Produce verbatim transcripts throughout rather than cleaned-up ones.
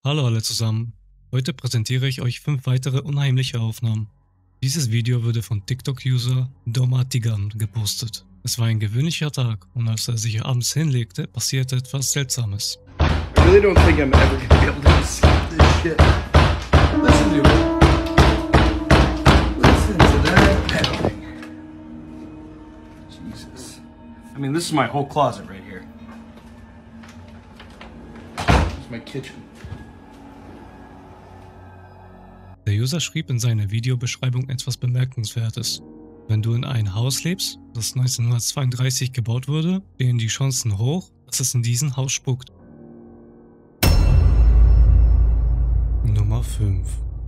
Hallo alle zusammen, heute präsentiere ich euch fünf weitere unheimliche Aufnahmen. Dieses Video wurde von TikTok-User Domatigan gepostet. Es war ein gewöhnlicher Tag und als er sich abends hinlegte, passierte etwas Seltsames. I really don't think I'm ever gonna be able to escape this shit. Listen to it. Listen to that pounding. Jesus. I mean, this is my whole closet right here. This is my kitchen. Der User schrieb in seiner Videobeschreibung etwas Bemerkenswertes. Wenn du in einem Haus lebst, das neunzehnhundertzweiunddreißig gebaut wurde, stehen die Chancen hoch, dass es in diesem Haus spukt. Nummer fünf.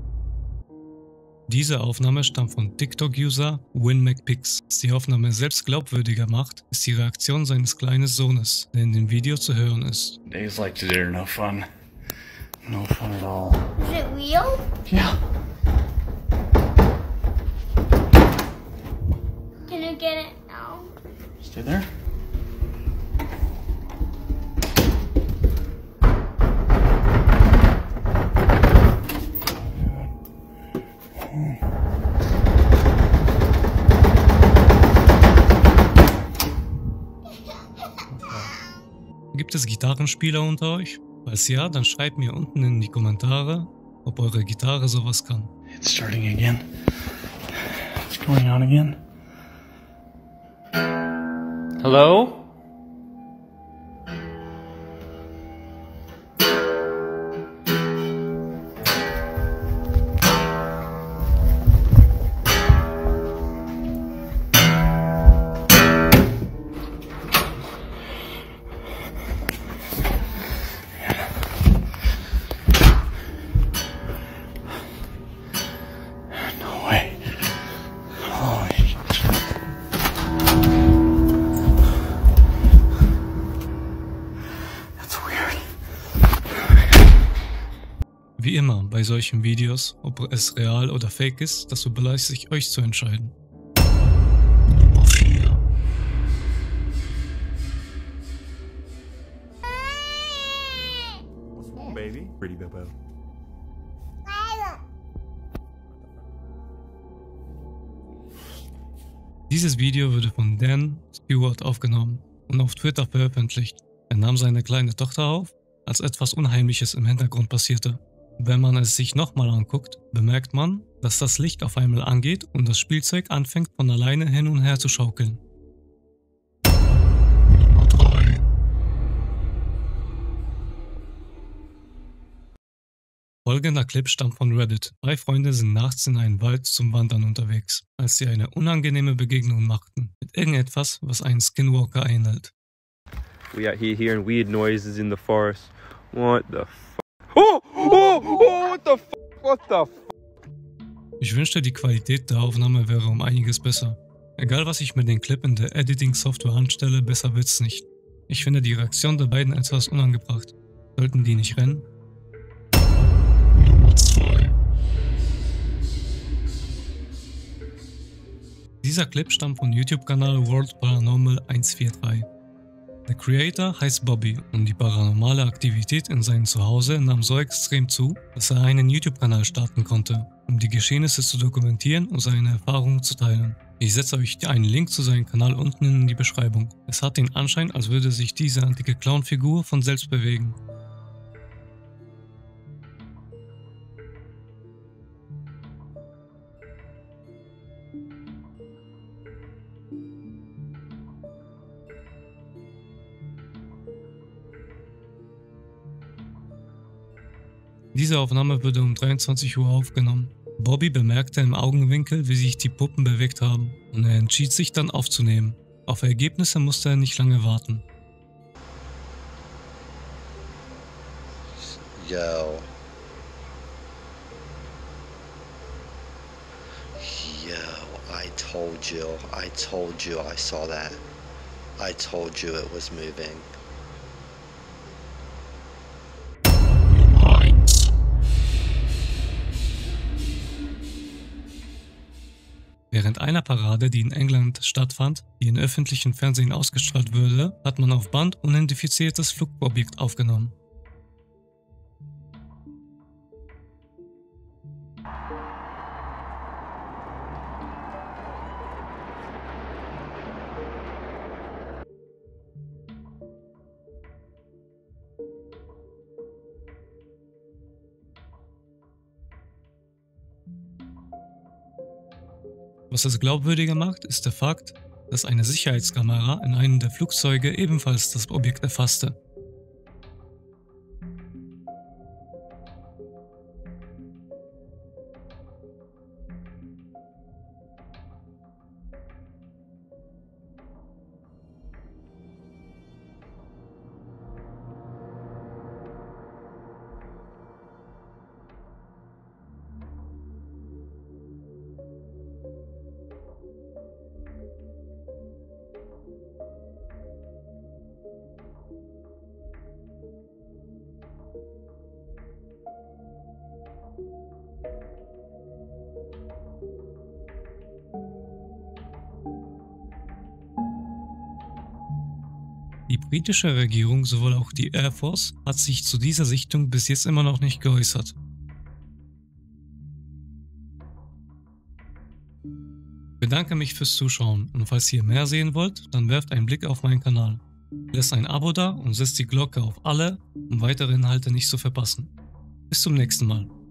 Diese Aufnahme stammt von TikTok-User WinMacPix. Was die Aufnahme selbst glaubwürdiger macht, ist die Reaktion seines kleinen Sohnes, der in dem Video zu hören ist. Days like today are no fun. No fun at all. Is it real? Yeah. Can I get it now? Stay there. Gibt es Gitarrenspieler unter euch? Falls ja, dann schreibt mir unten in die Kommentare, ob eure Gitarre sowas kann. It's starting again. What's going on again? Hello? Wie immer bei solchen Videos, ob es real oder fake ist, das überlasse ich euch zu entscheiden. Nummer vier. What's wrong, baby? Pretty Bobo. Dieses Video wurde von Dan Stewart aufgenommen und auf Twitter veröffentlicht. Er nahm seine kleine Tochter auf, als etwas Unheimliches im Hintergrund passierte. Wenn man es sich nochmal anguckt, bemerkt man, dass das Licht auf einmal angeht und das Spielzeug anfängt von alleine hin und her zu schaukeln. Nummer drei. Folgender Clip stammt von Reddit. Drei Freunde sind nachts in einen Wald zum Wandern unterwegs, als sie eine unangenehme Begegnung machten mit irgendetwas, was einen Skinwalker ähnelt. We out here hearing weird noises in the forest. What the f***? Oh! Oh! Oh! What the f***? What the f***? Ich wünschte, die Qualität der Aufnahme wäre um einiges besser. Egal was ich mit dem Clip in der Editing-Software anstelle, besser wird's nicht. Ich finde die Reaktion der beiden etwas unangebracht. Sollten die nicht rennen? Nummer zwei. Dieser Clip stammt vom YouTube-Kanal World Paranormal eins vier drei. Der Creator heißt Bobby und die paranormale Aktivität in seinem Zuhause nahm so extrem zu, dass er einen YouTube-Kanal starten konnte, um die Geschehnisse zu dokumentieren und seine Erfahrungen zu teilen. Ich setze euch einen Link zu seinem Kanal unten in die Beschreibung. Es hat den Anschein, als würde sich diese antike Clown-Figur von selbst bewegen. Diese Aufnahme wurde um dreiundzwanzig Uhr aufgenommen. Bobby bemerkte im Augenwinkel, wie sich die Puppen bewegt haben, und er entschied sich dann aufzunehmen. Auf Ergebnisse musste er nicht lange warten. Yo. Yo, I told you, I told you I saw that. I told you it was moving. Während einer Parade, die in England stattfand, die in öffentlichem Fernsehen ausgestrahlt wurde, hat man auf Band unidentifiziertes Flugobjekt aufgenommen. Was es glaubwürdiger macht, ist der Fakt, dass eine Sicherheitskamera in einem der Flugzeuge ebenfalls das Objekt erfasste. Die britische Regierung sowohl auch die Air Force hat sich zu dieser Sichtung bis jetzt immer noch nicht geäußert. Ich bedanke mich fürs Zuschauen und falls ihr mehr sehen wollt, dann werft einen Blick auf meinen Kanal. Lasst ein Abo da und setzt die Glocke auf alle, um weitere Inhalte nicht zu verpassen. Bis zum nächsten Mal.